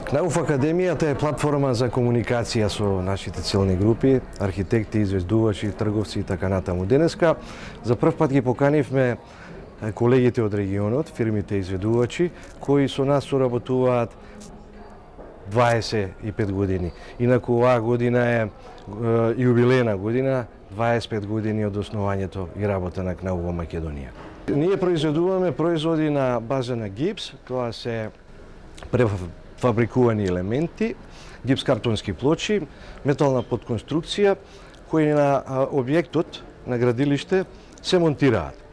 Кнауф Академијата е платформа за комуникација со нашите целни групи, архитекти, извездувачи, трговци и така натаму. Денеска за прв пат ги поканивме колегите од регионот, фирмите изведувачи, кои со нас соработуваат 25 години. Инаку оваа година е јубилејна година, 25 години од основањето и работа на КНАУ во Македонија. Ние произведуваме производи на база на гипс, тоа се префабрикувани елементи, гипс-картонски плочи, метална подконструкција, кои на објектот на градилиште се монтираат.